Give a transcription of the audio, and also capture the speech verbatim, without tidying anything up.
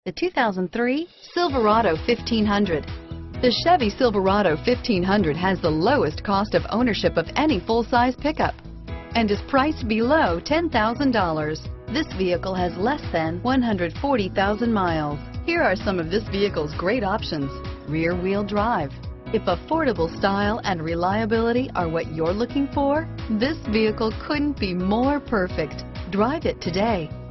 The two thousand three Silverado fifteen hundred. The Chevy Silverado fifteen hundred has the lowest cost of ownership of any full-size pickup and is priced below ten thousand dollars. This vehicle has less than one hundred forty thousand miles. Here are some of this vehicle's great options: rear-wheel drive. If affordable style and reliability are what you're looking for, this vehicle couldn't be more perfect. Drive it today.